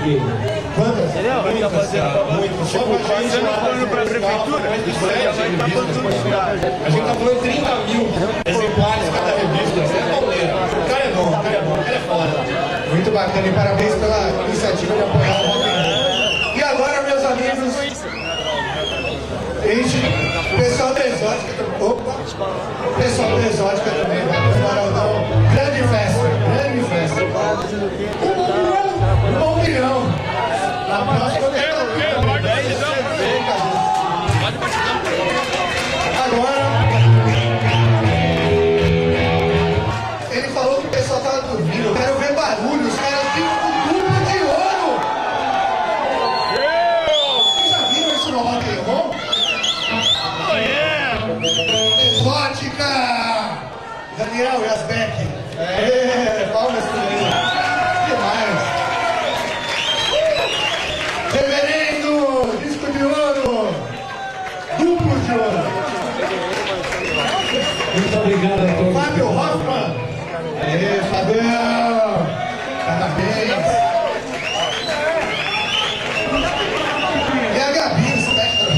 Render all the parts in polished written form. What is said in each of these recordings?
aqui. Quantas? Entendeu? Muitas, cara. Muitas. Só pra gente Passando pano pra prefeitura, isso já vai estar falando cidade. A gente tá falando 30 mil exemplares cada revista. Isso é pauleira. O cara é bom, o cara é bom, o cara é foda. Muito bacana e parabéns pela iniciativa de apoiar o Rock in Rio. E agora, meus amigos, pessoal da Exótica, opa, pessoal da Exótica também, Baraldão, grande festa, grande festa. 1 milhão. Na próxima agora, ele falou que o pessoal tava dormindo, eu quero ver barulho, os caras ficam com tubo de ouro. Vocês já viram isso no Rock and Roll? Exótica! Daniel Yazbek. Palmas pra ele. Demais. Reverendo, disco de ouro. Duplo de ouro. Muito obrigado a todos. Fábio Hoffman. Aê, Fabião. Parabéns. E a Gabi, Spectrum.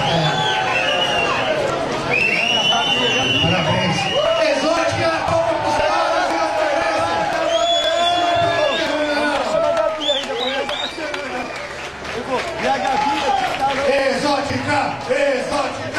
Parabéns. Exótica, palma pros caras e oferece. E a Gabi, Exótica, exótica.